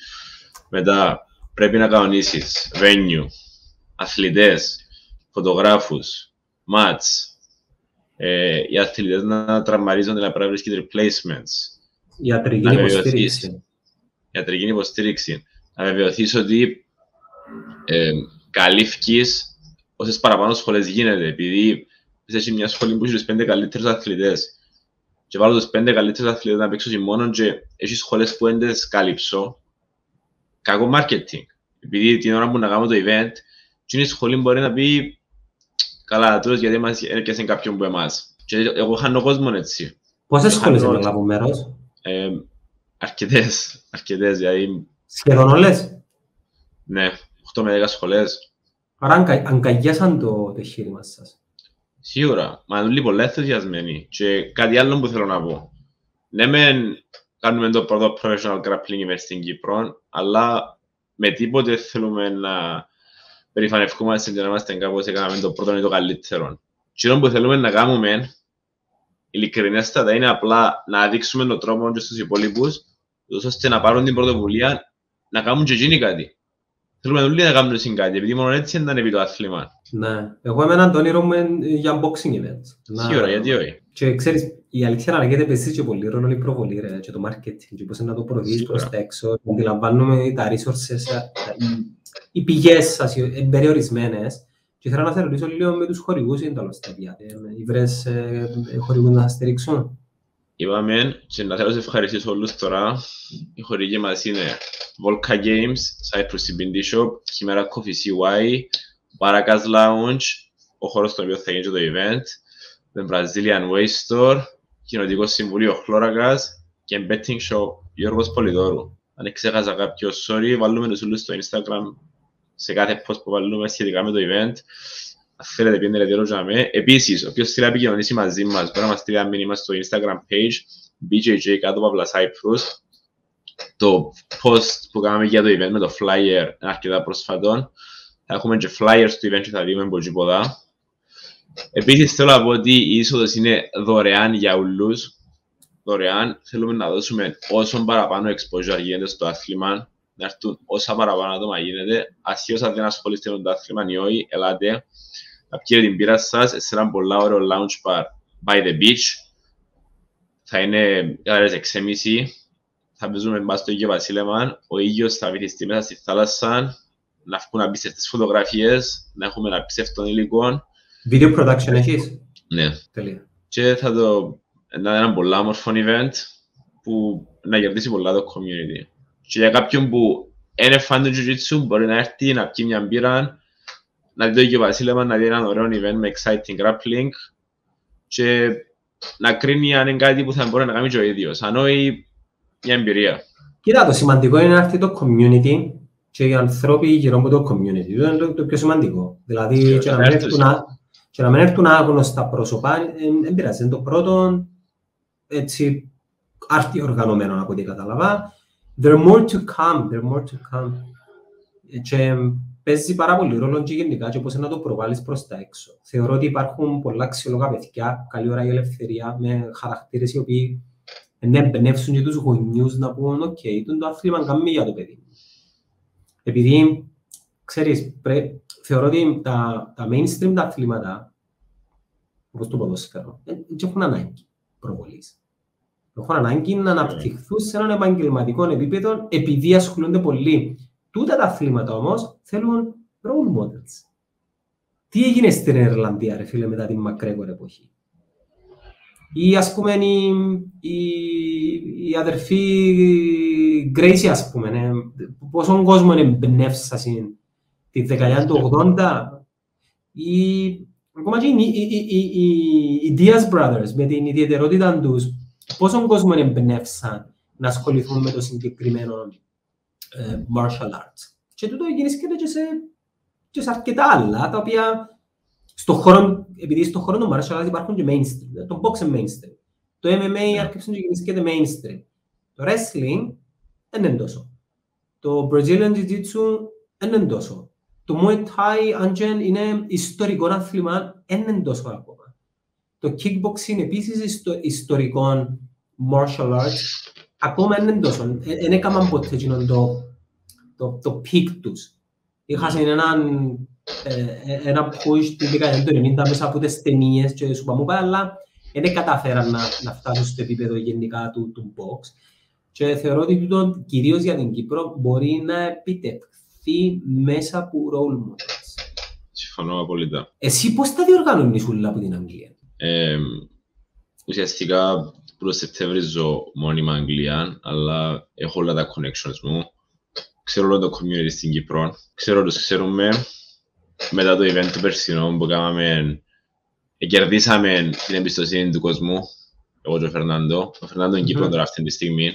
[SPEAKER 2] Μετά πρέπει να κανονίσεις venue, αθλητές, φωτογράφους, μάτς, ε, οι αθλητές να τραυματίζονται, να πρέπει να βρίσκει replacements.
[SPEAKER 1] Ιατρική υποστήριξη.
[SPEAKER 2] Ιατρική υποστήριξη. Να βεβαιωθείς ότι ε, καλύφκεις όσες παραπάνω σχολές γίνεται, επειδή είσαι μια σχολή που έχει τους πέντε καλύτερους αθλητές και βάλω τους πέντε καλύτερους αθλητές να παίξω και μόνο και έχει σχολές που δεν τις καλύψω. Κακό marketing. Επειδή την ώρα που να κάνω το event, και η σχολή μπορεί να πει καλά, τώρα γιατί μας έρχεσαι κάποιον που εμάς. Και εγώ χάνω κόσμο έτσι.
[SPEAKER 1] Πόσες σχολές να λάβουν μέρος?
[SPEAKER 2] Ε, αρκετές, αρκετές, δηλαδή...
[SPEAKER 1] Σχεδόν όλες?
[SPEAKER 2] Ναι, οκτώ με δέκα σχολές.
[SPEAKER 1] Άρα αγκαλιάσαν το εγχείρημα σας.
[SPEAKER 2] Σίγουρα, μα είναι πολύ ενθουσιασμένοι. Και κάτι άλλο που θέλω να πω. Ναι, μεν κάνουμε το πρώτο professional grappling event στην Κύπρο, αλλά με τίποτε θέλουμε να περηφανευκούμαστε και να είμαστε κάπως έκαναμε το πρώτο ή το καλύτερο. Και αυτό που θέλουμε να κάνουμε, ειλικρινέστατα, είναι απλά να δείξουμε τον τρόπο και στους υπόλοιπους, ώστε να πάρουν την πρωτοβουλία να κάνουν και εκείνοι κάτι. Θέλουμε όλοι να κάνουμε κάτι, επειδή μόνο έτσι δεν ανέβει το άθλημα.
[SPEAKER 1] Ναι, εγώ είμαι έναν όνειρο μου για boxing events.
[SPEAKER 2] Σίγουρα, γιατί όχι.
[SPEAKER 1] Και ξέρεις, η αλήθεια να λέγεται παίζει και πολύ ρόλο η προβολή ρε, και το marketing και πώς να το προωθείς προς τα έξω. Αντιλαμβάνομαι τα resources, οι πηγές σας είναι περιορισμένες και θέλω να σε ρωτήσω λίγο με τους χορηγούς είναι τέλος τα διάτε. Οι βρες χορηγούς να σας στηρίξουν.
[SPEAKER 2] Είπαμε και να θέλω να σε ευχαριστήσω όλους τώρα. Οι χορηγοί μας είναι Volca Games, Cyprus σι μπι ντι Shop, Chimera Coffee σι γουάι, Baracas Lounge, ο χώρος στον οποίο θα γίνει και το event, The Brazilian Waste Store, Κοινοτικό Συμβουλίο Χλώρακας και Betting Shop Γιώργος Πολυδόρου. Αν ξέχασα κάποιο, sorry, βάλουμε τους όλους στο Instagram σε κάθε post που βάλουμε σχετικά με το event. Αν θέλετε πιένετε ρετήρο για με. Επίσης, όποιος θέλει να επικοινωνήσει μαζί μας, μπορεί να μας στείλει ένα μήνυμα στο Instagram page μπι τζέι τζέι κάτω παύλα Cyprus. Το post που κάναμε για το event με το flyer είναι αρκετά προσφατόν. Θα έχουμε και flyers στο event και θα δούμε από τίποτα. Επίσης, θέλω να πω ότι η είσοδος είναι δωρεάν για όλους. Δωρεάν. Θέλουμε να δώσουμε όσο παραπάνω exposure γίνεται στο άθλημα, να έρθουν όσα παραπάνω άτομα γίνεται. Ασχέτως αν δεν ασχολείστε με το άθλημα ή όχι, ελάτε να πιείτε την πείρα σας σε έναν πολλά ωραίο lounge bar by the beach. Θα είναι ώρες έξι και μισή. Θα παίζουμε μπας στο Ήγιο Βασίλεμα. Ο ήλιος θα βυθιστεί μέσα στη θάλασσα. Να βγουν απίστευτες φωτογραφίες, να έχουμε ένα απίστευτο υλικό.
[SPEAKER 1] Video production έχεις?
[SPEAKER 2] Ναι.
[SPEAKER 1] Τελεία.
[SPEAKER 2] Και θα το... να είναι ένα πολλά όμορφο event που να κερδίσει πολλά το community. Και για κάποιον που είναι φαν του Jiu-Jitsu μπορεί να έρθει να πιει μια μπύρα, να δει το Ήγιο Βασίλεμα, να δει έναν ωραίο event με exciting grappling και να κρίνει αν είναι κάτι που θα μπορεί να κάνει και ο ίδιος. Αν όχι, μια εμπειρία.
[SPEAKER 1] Κοίτα, το σημαντικό είναι να έρθει το community και οι ανθρώποι γύρω από το community. Αυτό είναι το, το πιο σημαντικό. Δηλαδή, και να, μην έρθουν, και να μην έρθουν άγνωστα πρόσωπα, δεν πειράζει. Είναι το πρώτο, έτσι, άρτη οργανωμένο από ό,τι κατάλαβα. There are more to come, there are more to come. Και παίζει πάρα πολύ ρόλο και γενικά και πώς να το προβάλλεις προς τα έξω. Θεωρώ ότι υπάρχουν πολλά αξιόλογα παιδιά, καλή ώρα η ελευθερία, με χαρακτήρες οι οποίοι να εμπνεύσουν και τους γονιούς να πούν «ΟΚ, το άθλημα κάνουμε για το παιδί». Επειδή, ξέρεις, πρέ, θεωρώ ότι τα, τα mainstream τα αθλήματα, όπως το ποδόσφαιρο, δεν έχουν ανάγκη προβολής. Έχουν ανάγκη να αναπτυχθούν σε έναν επαγγελματικό επίπεδο επειδή ασχολούνται πολύ. Τούτα τα αθλήματα όμως θέλουν role models. Τι έγινε στην Ιρλανδία, ρε φίλε, μετά την McGregor εποχή. Ή ας πούμε η, η, η αδερφή Gracie, ας πούμε, ναι. Πόσον κόσμο εμπνεύσασαν τη δεκαετία του ογδόντα. Ή ακόμα και οι, οι, οι, οι, οι Diaz Brothers με την ιδιαιτερότητα τους, πόσον κόσμο εμπνεύσαν να ασχοληθούν με το συγκεκριμένο ε, martial arts. Και τούτο γεννήσκεται και σε, και σε αρκετά άλλα, τα οποία στο χώρο, επειδή στον χώρο των martial arts υπάρχουν και mainstream, το box είναι mainstream. Το εμ εμ έι άρχισε και γεννήσκεται mainstream. Το wrestling δεν είναι τόσο. Το Brazilian Jiu-Jitsu δεν είναι τόσο. Το Muay Thai, αν είναι ιστορικό άθλημα, δεν είναι τόσο ακόμα. Το kickboxing επίσης είναι ιστορικό martial arts, ακόμα δεν είναι τόσο. Δεν έκαναν ποτέ το, το, το peak τους. Είχαν έναν ένα push την δεκαετία του ενενήντα μέσα από τις ταινίες και σου παμούπα, αλλά δεν καταφέραν να, να φτάσουν στο επίπεδο γενικά του, του box. Και θεωρώ ότι τούτο, κυρίως για την Κύπρο, μπορεί να επιτευχθεί μέσα από role models.
[SPEAKER 2] Συμφωνώ απολύτως.
[SPEAKER 1] Εσύ πώς τα διοργανώνεις όλα από την Αγγλία?
[SPEAKER 2] Ε, ουσιαστικά προς Σεπτέμβρη ζω μόνιμα Αγγλία, αλλά έχω όλα τα connections μου. Ξέρω όλο το community στην Κύπρο. Ξέρω τους ξέρουμε. Μετά το event του περσινού που κάναμε, κερδίσαμε την εμπιστοσύνη του κόσμου. Εγώ και ο Φερνάντο. Ο Φερνάντο είναι Κύπρο τώρα αυτή τη στιγμή.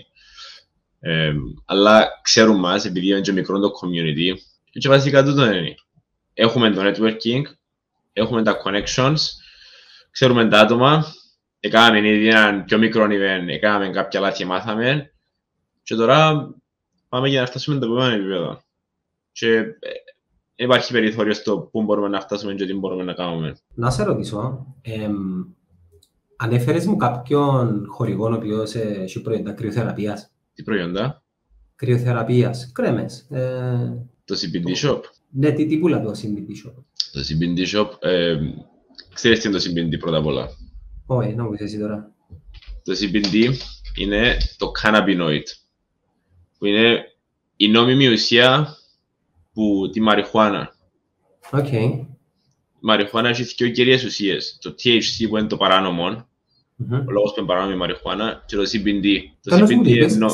[SPEAKER 2] Ε, αλλά ξέρουν μας, επειδή είναι και μικρό το community. Και βασικά τούτο είναι. Έχουμε το networking, έχουμε τα connections, ξέρουμε τα άτομα. Έκαναμε ήδη έναν πιο μικρό event, έκαναμε κάποια λάθη, μάθαμε. Και τώρα πάμε για να φτάσουμε το επόμενο επίπεδο. Και υπάρχει περιθώριο στο πού μπορούμε να φτάσουμε και τι μπορούμε να κάνουμε.
[SPEAKER 1] Να σε ρωτήσω, ε, ανέφερες μου κάποιον χορηγό ο οποίος έχει προϊόντα κρυοθεραπείας?
[SPEAKER 2] Τι προϊόντα?
[SPEAKER 1] Κρυοθεραπείας, κρέμες, ε,
[SPEAKER 2] Το σι μπι ντι Shop.
[SPEAKER 1] Ναι, τι, τι πουλά το σι μπι ντι Shop.
[SPEAKER 2] Το σι μπι ντι Shop, ε, ξέρεις τι είναι το σι μπι ντι πρώτα απ' όλα.
[SPEAKER 1] Όχι, να μου πεις εσύ τώρα.
[SPEAKER 2] Το σι μπι ντι είναι το cannabinoid, που είναι η νόμιμη ουσία που τη μαριχουάνα.
[SPEAKER 1] Οκ. Okay.
[SPEAKER 2] Η μαριχουάνα έχει δύο κυρίες ουσίες. Το τι έιτς σι που είναι το παράνομο, mm-hmm. ο λόγος που είναι παράνομη η μαριχουάνα, και το σι μπι ντι. Το
[SPEAKER 1] σι μπι ντι είναι...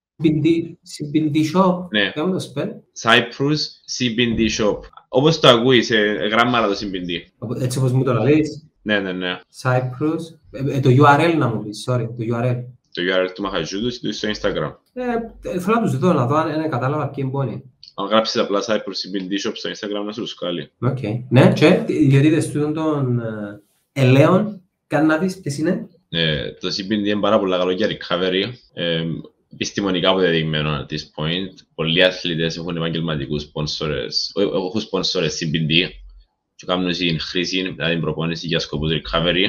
[SPEAKER 1] σι μπι ντι Shop.
[SPEAKER 2] Ναι.
[SPEAKER 1] Κάμε το σπέλ.
[SPEAKER 2] Cyprus σι μπι ντι Shop. Όπως το ακούεις, σε γράμματα το σι μπι ντι.
[SPEAKER 1] Έτσι όπως μου το λέει.
[SPEAKER 2] Ναι, ναι, ναι.
[SPEAKER 1] Cyprus. Ε, το γιου αρ ελ να μου πεις, sorry, το γιου αρ ελ.
[SPEAKER 2] Το γιου αρ ελ του μαχαζιού του ή του στο Instagram.
[SPEAKER 1] Ε, θέλω να τους δω, να δω αν είναι κατάλαβα ποιοι εμπόνοι.
[SPEAKER 2] Αν γράψεις απλά Cyprus σι μπι ντι Shop στο Instagram, να σου τους βγάλει.
[SPEAKER 1] Οκ. Ναι, και γιατί δεν στούνταν των ελαίων κάναβης, ποιες είναι.
[SPEAKER 2] Ε, το σι μπι ντι είναι πάρα πολύ καλό για recovery. Ε, επιστημονικά αποδεδειγμένο at this point. Πολλοί αθλητές έχουν επαγγελματικούς σπόνσορες, έχουν σπόνσορες σι μπι ντι και κάνουν την χρήση, δηλαδή την προπόνηση για σκοπούς recovery.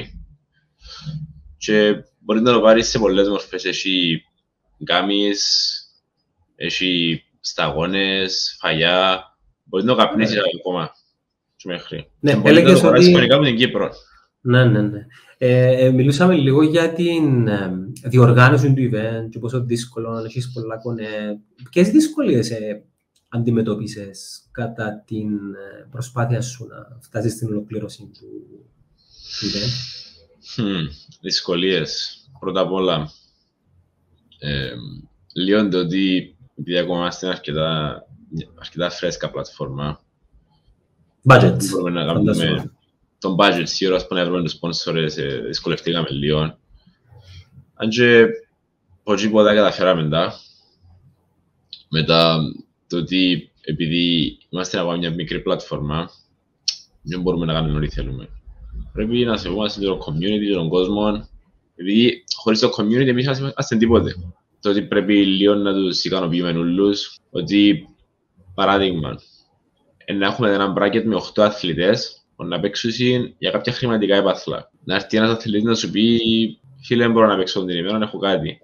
[SPEAKER 2] Και μπορείς να το πάρεις σε πολλές μορφές. Έχει γκάμις, έχει σταγόνες, φαγιά. Μπορείς να το καπνίσεις ακόμα και μέχρι.
[SPEAKER 1] Ναι, έλεγες ότι...
[SPEAKER 2] Ισπανικά από την Κύπρο.
[SPEAKER 1] Ναι, ναι, ναι. Ε, ε, μιλούσαμε λίγο για την ε, διοργάνωση του event και πόσο δύσκολο να έχεις πολλά κονέ. Ποιες δυσκολίες ε, αντιμετώπισες κατά την ε, προσπάθεια σου να φτάσεις στην ολοκλήρωση του, του event?
[SPEAKER 2] Hmm, δυσκολίες. Πρώτα απ' όλα, ε, λίγο το ότι επειδή ακόμα είμαστε αρκετά, αρκετά φρέσκα πλατφόρμα,
[SPEAKER 1] budget.
[SPEAKER 2] Μπορούμε να κάνουμε τον budget σίγουρα που να βρούμε τους sponsors, ε, δυσκολευτήκαμε λίγο. Αν και όχι ποτέ καταφέραμε μετά. Μετά το ότι επειδή είμαστε ακόμα μια μικρή πλατφόρμα, δεν μπορούμε να κάνουμε ό,τι θέλουμε. Πρέπει να σεβόμαστε το community και τον κόσμο, επειδή χωρίς το community εμείς είμαστε τίποτε. Το ότι πρέπει λίγο να τους ικανοποιούμε όλους, ότι παράδειγμα, να έχουμε ένα bracket με οκτώ αθλητές που να παίξουν για κάποια χρηματικά έπαθλα. Να έρθει ένας αθλητής να σου πει «Φίλε, δεν μπορώ να παίξω την ημέρα, έχω κάτι»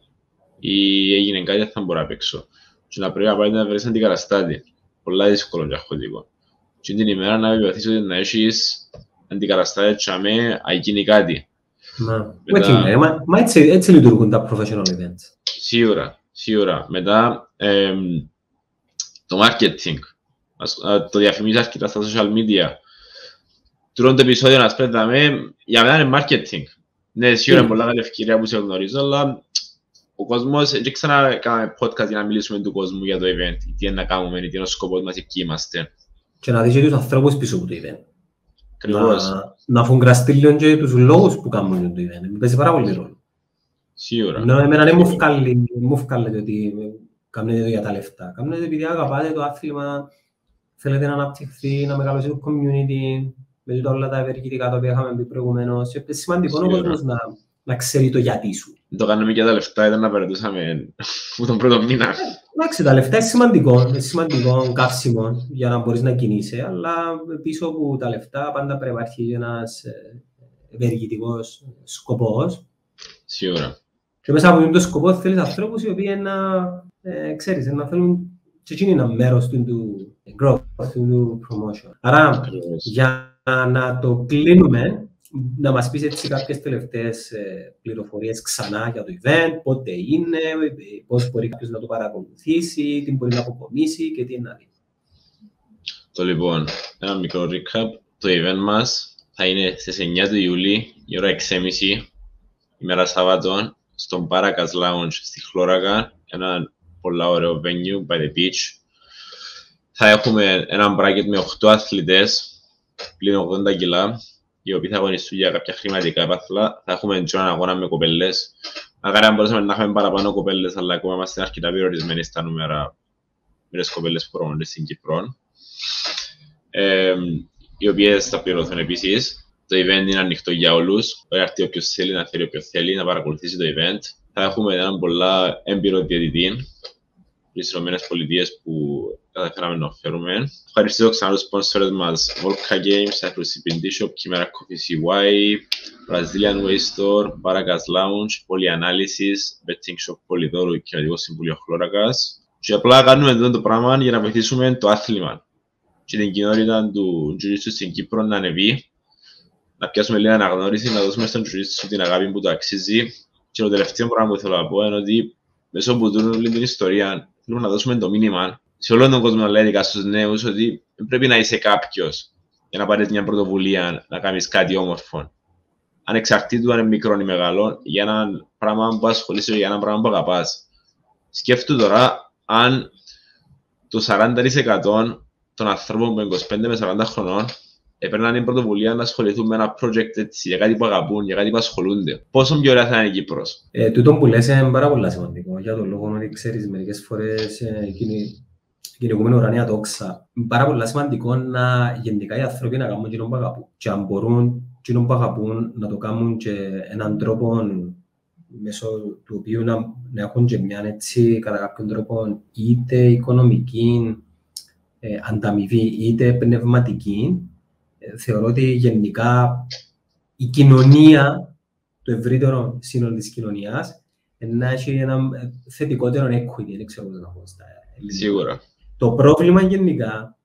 [SPEAKER 2] ή «Έγινε κάτι, δεν θα μπορώ να παίξω». Και να πρέπει να πάει να βρεις αντικαταστάτη. Πολλά δύσκολο και αχωτικό. Και την ημέρα να επιβαθείς ότι να έχεις αντικαταστάτη και αμέ αγίνει κάτι.
[SPEAKER 1] Μετά... Μα, μα έτσι, έτσι λειτουργούν τα professional events.
[SPEAKER 2] Σίγουρα, σίγουρα. Μετά ε, το marketing. Το διαφημίζεις αρκετά στα social media. Τούτο το επεισόδιο να σπέταμε, για μένα είναι marketing. Ναι, σίγουρα είναι πολλά καλή ευκαιρία που σε γνωρίζω, αλλά ο κόσμος, δεν ξανά κάναμε podcast για να μιλήσουμε του κόσμου για το event, τι είναι να κάνουμε, τι είναι ο σκοπός μας, εκεί είμαστε. Και
[SPEAKER 1] να δεις και τους ανθρώπους πίσω από το event.
[SPEAKER 2] Ακριβώς.
[SPEAKER 1] Να, να αφουγκραστεί λίγο και τους λόγους που κάνουν το event. Μου παίζει πάρα πολύ ρόλο.
[SPEAKER 2] Σίγουρα.
[SPEAKER 1] Ενώ εμένα δεν μου βγάλετε ότι κάνετε το για τα λεφτά. Κάνετε επειδή αγαπάτε το άθλημα, θέλετε να αναπτυχθεί, να μεγαλώσει το community, με όλα τα ευεργετικά τα οποία είχαμε πει προηγουμένως. Είναι σημαντικό ο κόσμος να, να ξέρει το γιατί σου.
[SPEAKER 2] Το κάνουμε για τα λεφτά, ήταν να περνούσαμε από τον πρώτο μήνα.
[SPEAKER 1] Εντάξει, τα λεφτά είναι σημαντικό, είναι σημαντικό καύσιμο για να μπορείς να κινείσαι, αλλά πίσω από τα λεφτά πάντα πρέπει να υπάρχει ένας ευεργετικός σκοπός.
[SPEAKER 2] Σίγουρα.
[SPEAKER 1] Και μέσα από τον σκοπό θέλεις ανθρώπους οι οποίοι να, ε, ξέρεις, να θέλουν και εκείνοι ένα μέρος του, του growth, του promotion. Άρα, για να το κλείνουμε, να μας πεις έτσι κάποιες τελευταίες ε, πληροφορίες ξανά για το event, πότε είναι, πώς μπορεί κάποιος να το παρακολουθήσει, τι μπορεί να αποκομίσει και τι να δει.
[SPEAKER 2] Το λοιπόν, ένα μικρό recap. Το event μας θα είναι στις εννιά του Ιούλη, η ώρα έξι και μισή, ημέρα Σάββατο, στον Paracas Lounge στη Χλώρακα, ένα πολλά ωραίο venue by the beach. Θα έχουμε ένα bracket με οκτώ αθλητές, πλην ογδόντα κιλά, οι οποίοι θα αγωνιστούν για κάποια χρηματικά έπαθλα. Θα έχουμε έναν αγώνα με κοπέλες. Μακάρι αν μπορούσαμε να έχουμε παραπάνω κοπέλες, αλλά ακόμα είμαστε αρκετά περιορισμένοι στα νούμερα με τις κοπέλες που προγραμμούνται στην Κύπρο. Ε, οι οποίες θα πληρωθούν επίσης. Το event είναι ανοιχτό για όλους. Μπορεί να έρθει όποιος θέλει, να φέρει όποιος θέλει, να παρακολουθήσει το event. Θα έχουμε έναν πολλά έμπειρο διαιτητή στις Ηνωμένες Πολιτείες που καταφέραμε να φέρουμε. Ευχαριστήσω ξανά τους sponsors μας Volca Games, Cyprus σι μπι ντι Shop, Chimera Coffee σι γουάι, Brazilian Way Store, Paracas Lounge, Polyanalysis, Betting Shop Πολυδόρου και Κοινοτικό Συμβούλιο Χλώρακας. Και απλά κάνουμε το πράγμα για να βοηθήσουμε το άθλημα και την κοινότητα του Jiu-Jitsu στην Κύπρο να ανεβεί, να πιάσουμε λίγη αναγνώριση, να δώσουμε στον Jiu-Jitsu την αγάπη που το αξίζει. Και το τελευταίο πράγμα που θέλω να πω είναι ότι μέσω από όλη την ιστορία θέλουμε να δώσουμε το μήνυμα σε όλον τον κόσμο, αλλά ειδικά στους νέους, ότι πρέπει να είσαι κάποιος για να πάρεις μια πρωτοβουλία να κάνεις κάτι όμορφο. Ανεξαρτήτου αν είναι μικρό ή μεγάλο, για ένα πράγμα που ασχολείσαι, για ένα πράγμα που αγαπάς. Σκέφτου τώρα αν το σαράντα τοις εκατό των ανθρώπων με είκοσι πέντε με σαράντα χρονών έπαιρναν την πρωτοβουλία να ασχοληθούν με ένα project έτσι, για κάτι που αγαπούν, για κάτι που ασχολούνται. Πόσο πιο ωραία θα είναι η Κύπρος.
[SPEAKER 1] Ε, τούτο που λες είναι πάρα πολύ σημαντικό. Για τον λόγο ότι ξέρεις, μερικές φορές ε, κυνηγούμε ουρανία τόξα. Είναι πάρα πολύ σημαντικό να γενικά οι άνθρωποι να κάνουν εκείνο που αγαπούν. Και αν μπορούν εκείνο που αγαπούν να το κάνουν και έναν τρόπο μέσω του οποίου να, να έχουν και μια έτσι κατά κάποιον τρόπο είτε οικονομική ε, ανταμοιβή είτε πνευματική. Θεωρώ ότι γενικά η κοινωνία, το ευρύτερο σύνολο της κοινωνίας, να έχει ένα θετικότερο equity, δεν ξέρω πώς να πω στα ελληνικά.
[SPEAKER 2] Σίγουρα.
[SPEAKER 1] Το πρόβλημα γενικά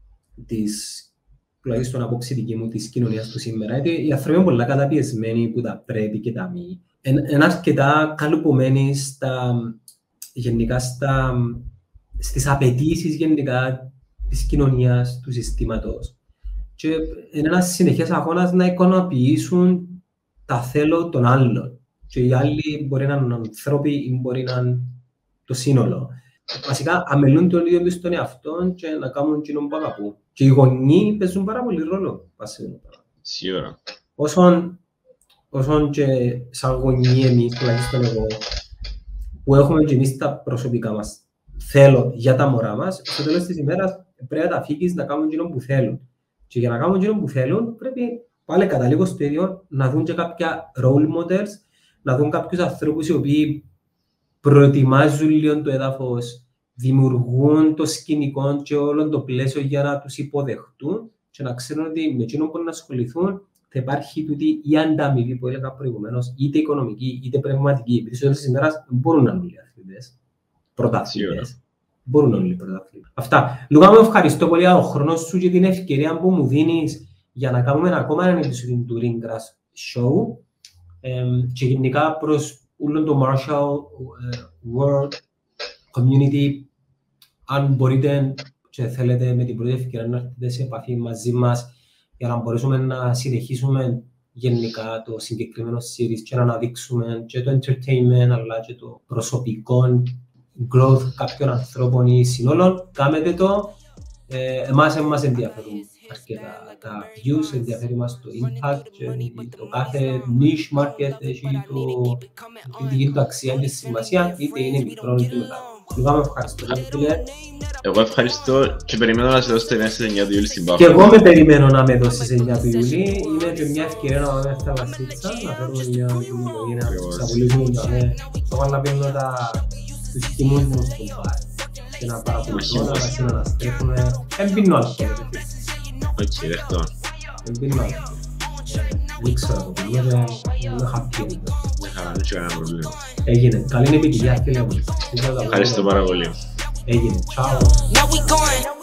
[SPEAKER 1] της, τουλάχιστον απόψη δική μου, της κοινωνίας του σήμερα, είναι ότι οι άνθρωποι είναι πολλά καταπιεσμένοι που τα πρέπει και τα μη. Είναι αρκετά καλουπωμένοι στα, γενικά στα, στις απαιτήσεις γενικά της κοινωνίας, του συστήματος. Και είναι ένας συνεχές αγώνας να ικανοποιήσουν τα θέλω των άλλων. Και οι άλλοι μπορεί να είναι ανθρώποι ή μπορεί να είναι το σύνολο. Βασικά, αμελούν τον ίδιο στον εαυτό και να κάνουν εκείνο που αγαπούν. Και οι γονείς παίζουν πάρα πολύ ρόλο.
[SPEAKER 2] Σίγουρα.
[SPEAKER 1] Όσον, όσον και σαν γονείς εμείς, τουλάχιστον εγώ, που έχουμε και εμείς τα προσωπικά μας θέλω για τα μωρά μας, στο τέλος της ημέρας πρέπει να τα αφήσεις να κάνουν εκείνο που θέλουν. Και για να κάνουν εκείνο που θέλουν, πρέπει πάλι κατά λίγο στο ίδιο να δουν και κάποια role models, να δουν κάποιους ανθρώπους οι οποίοι προετοιμάζουν λίγο το έδαφος, δημιουργούν το σκηνικό και όλο το πλαίσιο για να τους υποδεχτούν και να ξέρουν ότι με εκείνο που μπορούν να ασχοληθούν θα υπάρχει τούτη η ανταμοιβή που έλεγα προηγουμένως, είτε οικονομική είτε πνευματική. Επειδή στο τέλος της ημέρας μπορούν να είναι όλοι αθλητές, πρωταθλητές. Μπορούν όλοι οι πρωταθλητές. Αυτά. Λουκά, μου ευχαριστώ πολύ για τον χρόνο σου και την ευκαιρία που μου δίνεις για να κάνουμε ακόμα ένα επεισόδιο του Ring Grass Show ε, και γενικά προς όλο το martial world community. Αν μπορείτε και θέλετε με την πρώτη ευκαιρία να έρθετε σε επαφή μαζί μας για να μπορέσουμε να συνεχίσουμε γενικά το συγκεκριμένο series και να αναδείξουμε και το entertainment αλλά και το προσωπικό growth κάποιων ανθρώπων ή συνόλων, κάνετε το. Ε, εμάς μας ενδιαφέρουν αρκετά τα views, ενδιαφέρει μας το impact και το κάθε niche market έχει το δική του αξία και σημασία, είτε είναι μικρό είτε μεγάλο. Λουκά, ευχαριστώ.
[SPEAKER 2] Εγώ ευχαριστώ και περιμένω να σε δώσετε μέσα στις εννιά του Ιούλη στην Πάφο.
[SPEAKER 1] Και εγώ με περιμένω να με δώσεις εννιά του Ιούλη. Είναι και μια ευκαιρία να πάμε στα Βασίλισσα, να φέρουμε μια δουλειά, να ξαπολύσουμε τα με. Εγώ να παίρνω τους κοιμούς μου στον πάρ και να παρακολουθώ, να συναναστρέφουμε. Εν πίνω αλκοόλ.
[SPEAKER 2] Όχι, δεχτώ.
[SPEAKER 1] Εν πίνω αλκοόλ. Δεν ξέρω το πίνω, είμαι happy.
[SPEAKER 2] Με χαρά, δεν έχει κανένα πρόβλημα.
[SPEAKER 1] Έγινε. Καλή επιτυχία, φίλε μου.
[SPEAKER 2] Ευχαριστώ πάρα πολύ.
[SPEAKER 1] Έγινε. Ciao.